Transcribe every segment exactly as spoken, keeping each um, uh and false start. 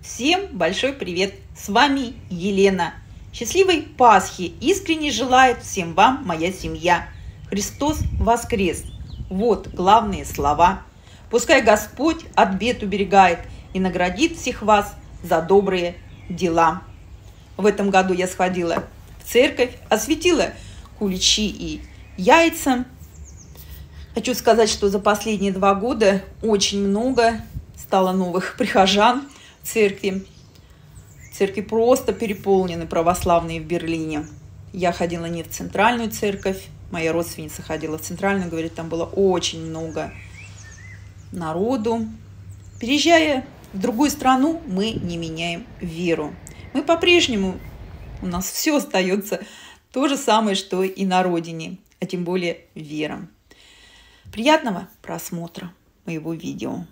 Всем большой привет! С вами Елена. Счастливой Пасхи искренне желает всем вам моя семья. Христос воскрес! Вот главные слова. Пускай Господь от бед уберегает и наградит всех вас за добрые дела. В этом году я сходила в церковь, осветила куличи и яйца. Хочу сказать, что за последние два года очень много стало новых прихожан в церкви. Церкви просто переполнены, православные в Берлине. Я ходила не в центральную церковь, моя родственница ходила в центральную, говорит, там было очень много народу. Переезжая в другую страну, мы не меняем веру. Мы по-прежнему, у нас все остается то же самое, что и на родине, а тем более вера. Приятного просмотра моего видео.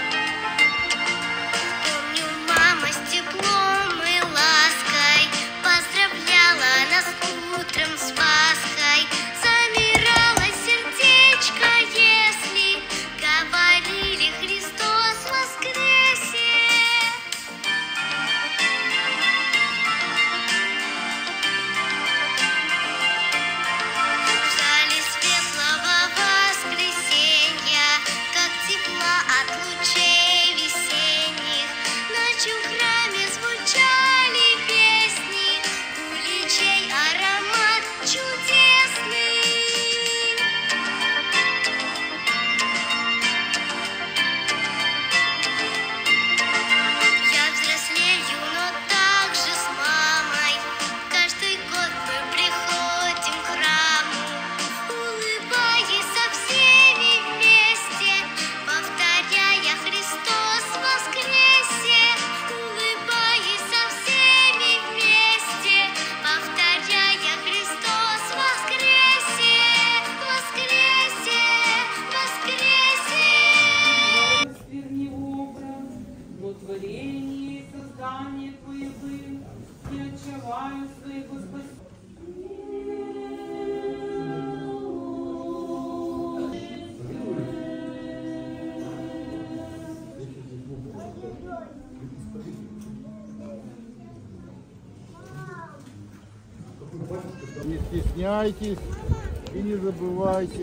Не стесняйтесь и не забывайте.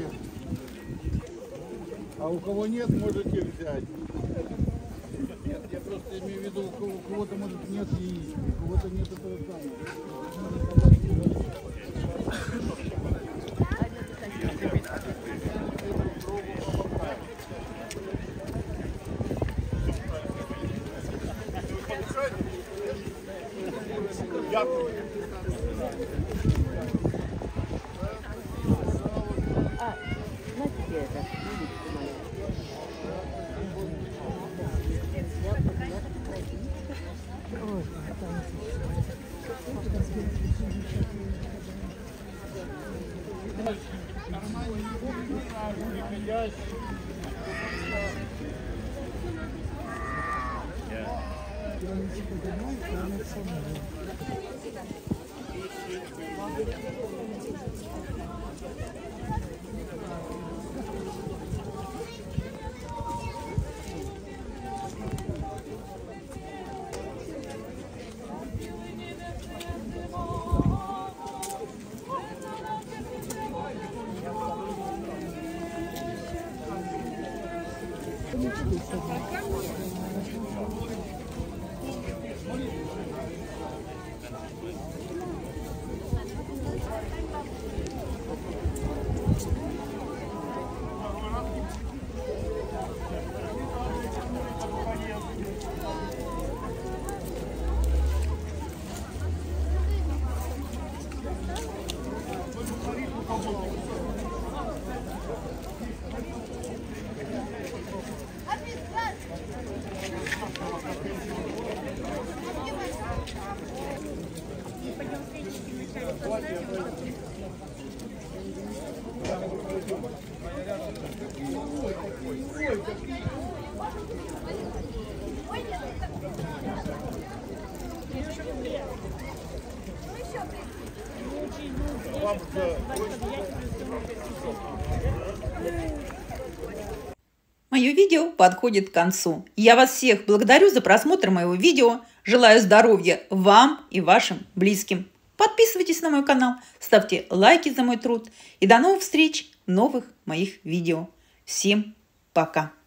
А у кого нет, можете взять. Нет, я просто имею в виду, у кого- у кого-то может нет яиц, у кого-то нет этого самого. Мое видео подходит к концу. Я вас всех благодарю за просмотр моего видео. Желаю здоровья вам и вашим близким. Подписывайтесь на мой канал, ставьте лайки за мой труд. И до новых встреч в новых моих видео. Всем пока!